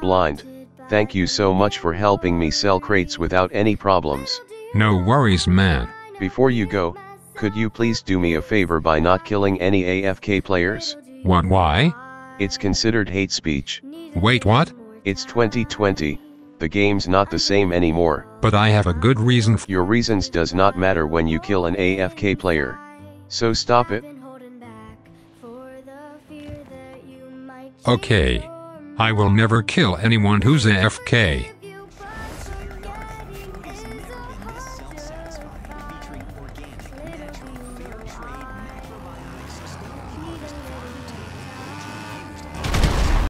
blind. Thank you so much for helping me sell crates without any problems. No worries, man. Before you go, could you please do me a favor by not killing any AFK players? What, why? It's considered hate speech. Wait, what? It's 2020. The game's not the same anymore. But I have a good reason Your reasons does not matter when you kill an AFK player. So stop it. Okay. I will never kill anyone who's AFK.